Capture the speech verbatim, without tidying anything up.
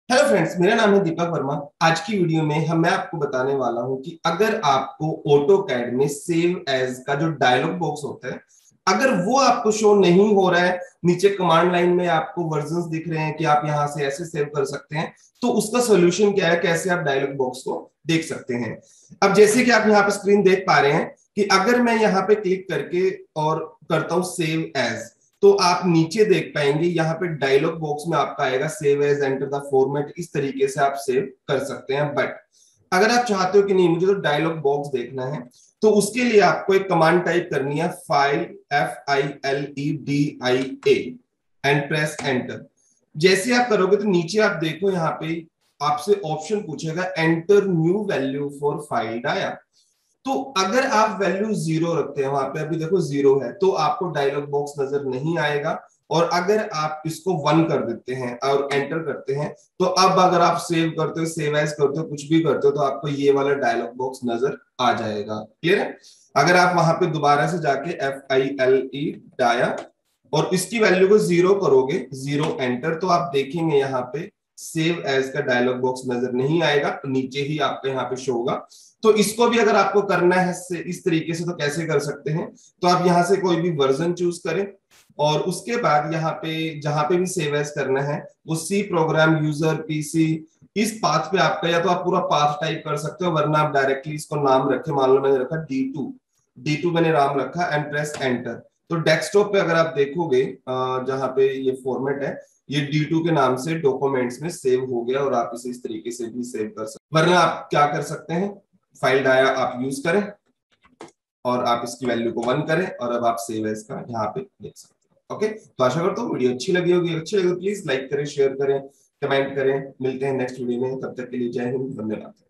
Hello friends, मेरा नाम है दीपक वर्मा। आज की वीडियो में हम मैं आपको बताने वाला हूं कि अगर आपको ऑटो कैड में सेव एज का जो डायलॉग बॉक्स होता है, अगर वो आपको शो नहीं हो रहा है, नीचे कमांड लाइन में आपको वर्जन्स दिख रहे हैं कि आप यहां से ऐसे सेव कर सकते हैं, तो उसका सोल्यूशन क्या है, कैसे आप डायलॉग बॉक्स को देख सकते हैं। अब जैसे कि आप यहाँ पे स्क्रीन देख पा रहे हैं कि अगर मैं यहाँ पे क्लिक करके और करता हूं सेव एज, तो आप नीचे देख पाएंगे यहाँ पे डायलॉग बॉक्स में आपका आएगा save as, enter the format. इस तरीके से आप सेव कर सकते हैं। बट अगर आप चाहते हो कि नहीं, मुझे तो डायलॉग बॉक्स देखना है, तो उसके लिए आपको एक कमांड टाइप करनी है, file, F I L E D I A, and press enter. जैसे आप करोगे तो नीचे आप देखो, यहाँ पे आपसे ऑप्शन पूछेगा enter new value for file dia. तो अगर आप वैल्यू जीरो रखते हैं, वहां पे अभी देखो जीरो है, तो आपको डायलॉग बॉक्स नजर नहीं आएगा। और अगर आप इसको वन कर देते हैं और एंटर करते हैं, तो अब अगर आप सेव करते हो, सेव एज करते हो, कुछ भी करते हो, तो आपको ये वाला डायलॉग बॉक्स नजर आ जाएगा। क्लियर है? अगर आप वहां पे दोबारा से जाके F I L E dia और इसकी वैल्यू को जीरो करोगे, जीरो एंटर, तो आप देखेंगे यहाँ पे सेव एज का डायलॉग बॉक्स नजर नहीं आएगा, तो नीचे ही आपका यहाँ पे शो होगा। तो इसको भी अगर आपको करना है इस तरीके से, तो कैसे कर सकते हैं? तो आप यहाँ से कोई भी वर्जन चूज करें और उसके बाद यहाँ पे जहां पे भी सेव एज करना है, वो सी प्रोग्राम यूजर पीसी, इस पाथ पे आपका, या तो आप पूरा पाथ टाइप कर सकते हो, वरना आप डायरेक्टली इसको नाम रखे, मान लो मैंने रखा डी टू, डी टू मैंने नाम रखा, एंड प्रेस एंटर। तो डेस्कटॉप पे अगर आप देखोगे, जहां पे ये फॉर्मेट है, ये डी टू के नाम से डॉक्यूमेंट्स में सेव हो गया, और आप इसे इस तरीके से भी सेव कर सकते हैं। वरना आप क्या कर सकते हैं, फाइल डाया आप यूज करें और आप इसकी वैल्यू को वन करें, और अब आप सेव एज का यहाँ पे देख सकते हैं। ओके, तो आशा करता हूँ वीडियो अच्छी लगी होगी। अच्छी लगी तो प्लीज लाइक करें, शेयर करें, कमेंट करें। मिलते हैं नेक्स्ट वीडियो में, तब तक के लिए जय हिंद, धन्यवाद।